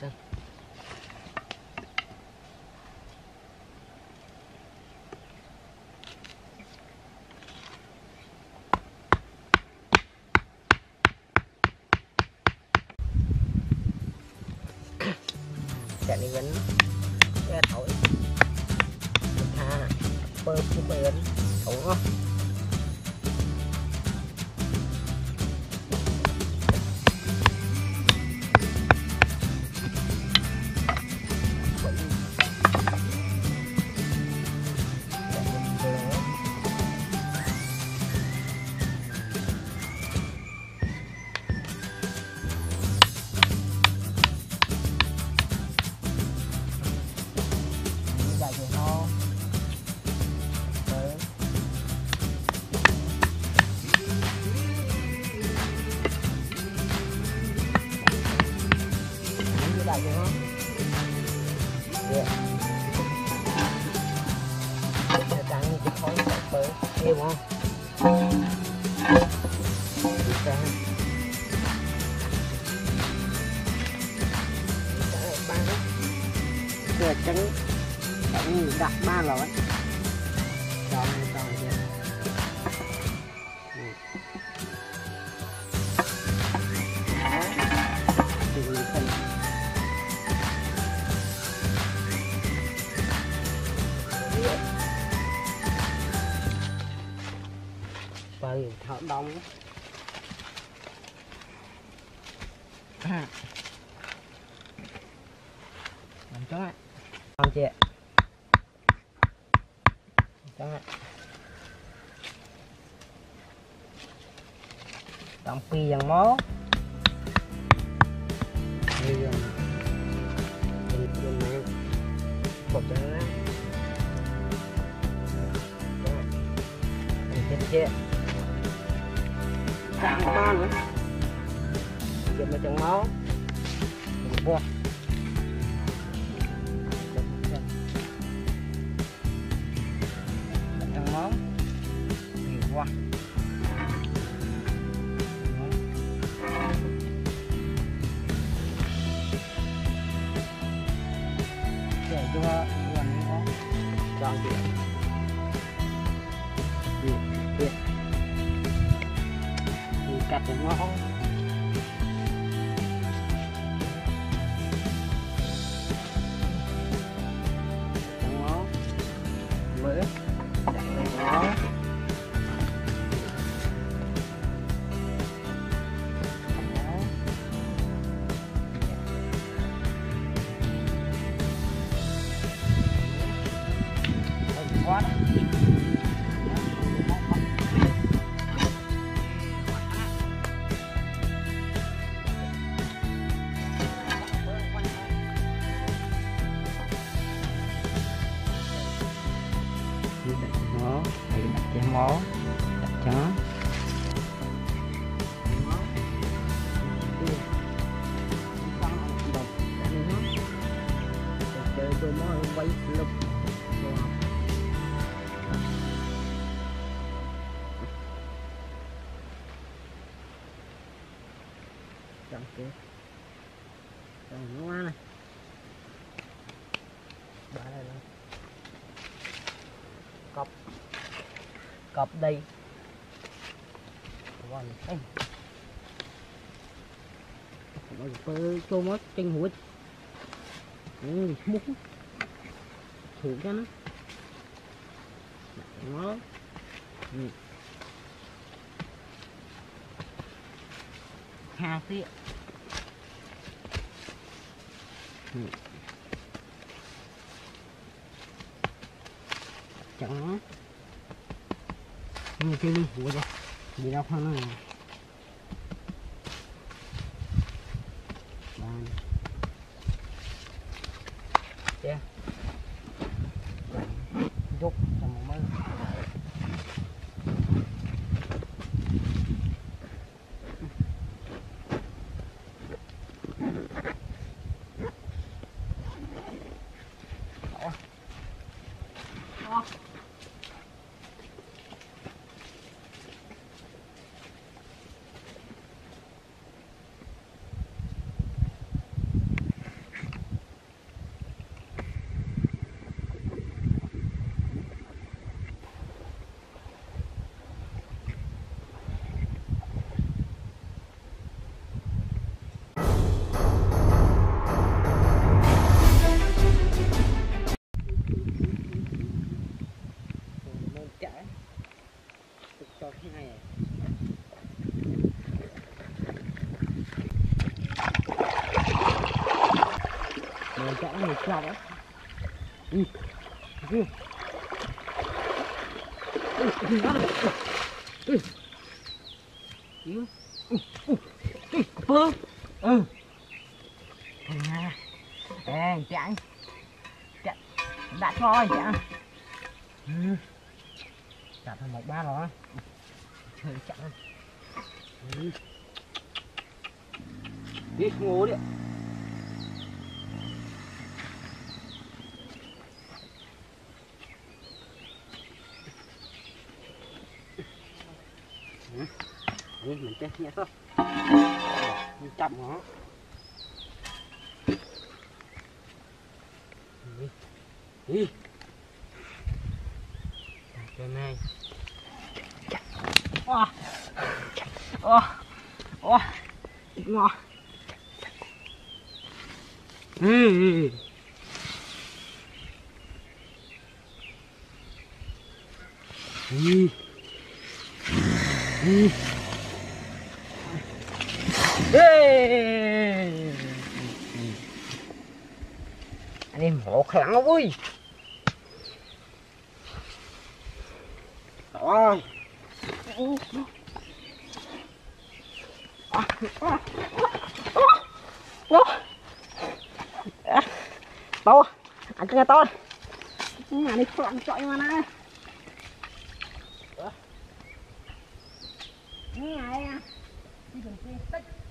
xem. Chạy đi gắn nghe thổi tha bơm cái bền thổi không. Yêu không? Cái trứng đặt 3 loại. Tròn kìa. Bơi thợ đông. Làm chó ạ. Không chị ạ. Chó ạ. Đồng pi dần mó. Như dần. Dần này. Bột cho nó. Chết chết. Chạm ba nữa. Giờ mà chẳng máu. Bột. Chẳng máu. Nhiều quá. Để cho gần nó tròn kìa. Kìa. Cắt cũng ngon. Chẳng ngon. Mỡ. Chẳng lên ngon. Quá đó. Nó phải đặt cái mó đặt chó quay lục chẳng kìa chẳng ngoan này bả đây là cọp đây còn anh nó phải cho mất trên hụt nó múc thủ cho nó nó hà tiện chẳng nhưng cái ly hụt rồi gì đâu không nó yeah. Dốc trong một mớ cho cái này này. Mình chọn một chọc đấy. Phương chạy đã cho anh chạy chặt thành một ba rồi chơi chặt đi ngố đi mình chơi nhẹ thôi mình chậm nó đi cái này ngon anh em hộ khẳng quá vui rồi to anh nghe to nhà đi chọn chọn mà này nhà đây đi đường tích